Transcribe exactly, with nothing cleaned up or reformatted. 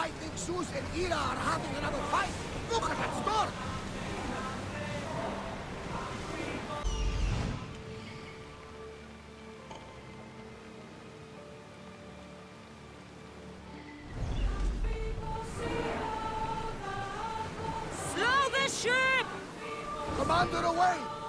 I think Zeus and Ira are having another fight. Look at that stork! Slow the ship! Commander away!